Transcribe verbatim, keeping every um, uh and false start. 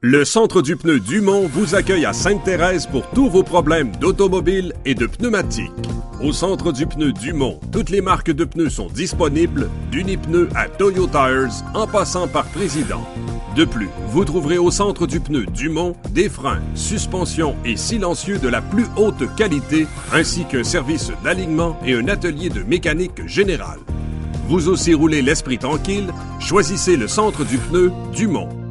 Le Centre du pneu Dumont vous accueille à Sainte-Thérèse pour tous vos problèmes d'automobile et de pneumatique. Au Centre du pneu Dumont, toutes les marques de pneus sont disponibles, d'Unipneu à Toyo Tires, en passant par Président. De plus, vous trouverez au Centre du pneu Dumont des freins, suspensions et silencieux de la plus haute qualité, ainsi qu'un service d'alignement et un atelier de mécanique générale. Vous aussi roulez l'esprit tranquille, choisissez le Centre du pneu Dumont.